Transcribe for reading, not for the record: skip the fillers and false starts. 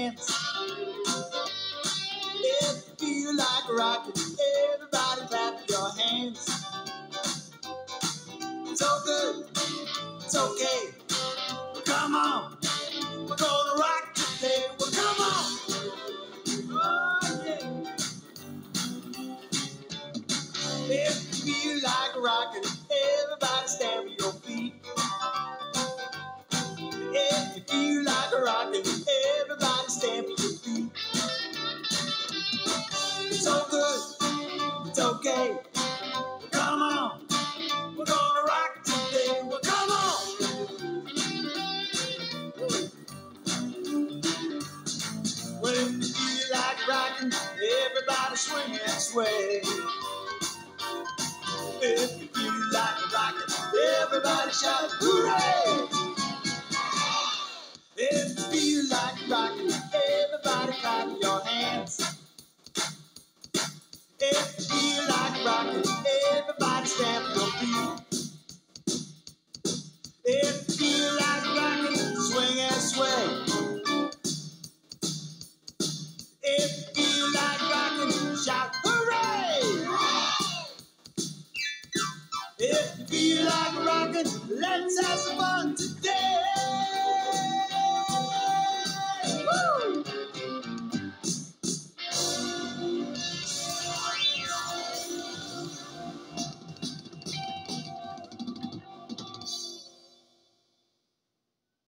hands. If you feel like rocking, everybody clap your hands. It's all good, it's okay. Well, come on, we're gonna rock today. Well, come on. Oh, yeah. If you feel like rocking, everybody stand with your feet. If you feel like rocking, everybody stand with your feet. It's all good, it's okay. Well, come on, we're gonna rock today. Well, come on. Well, if you feel like rocking, everybody swing and sway. If you feel like rocking, everybody shout hooray!